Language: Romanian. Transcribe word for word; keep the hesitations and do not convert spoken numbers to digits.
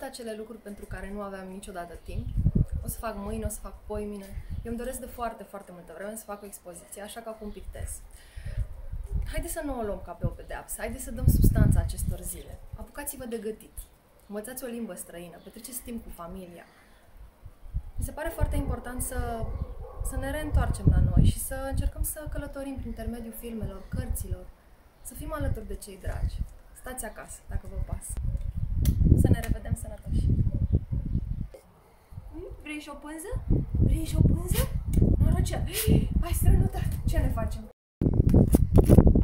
acele lucruri pentru care nu aveam niciodată timp. O să fac mâine, o să fac poimine. Eu îmi doresc de foarte, foarte multă vreme să fac o expoziție, așa că acum pictez. Haideți să nu o luăm ca pe o pedeapsă, haideți să dăm substanța acestor zile. Apucați-vă de gătit, învățați o limbă străină, petreceți timp cu familia. Mi se pare foarte important să, să ne reîntoarcem la noi și să încercăm să călătorim prin intermediul filmelor, cărților, să fim alături de cei dragi. Stați acasă, dacă vă pasă. Să ne revedem sănătoși. Vrei și o pânză? Vrei și o pânză? Norocel! Ai strănutat! Ce ne facem?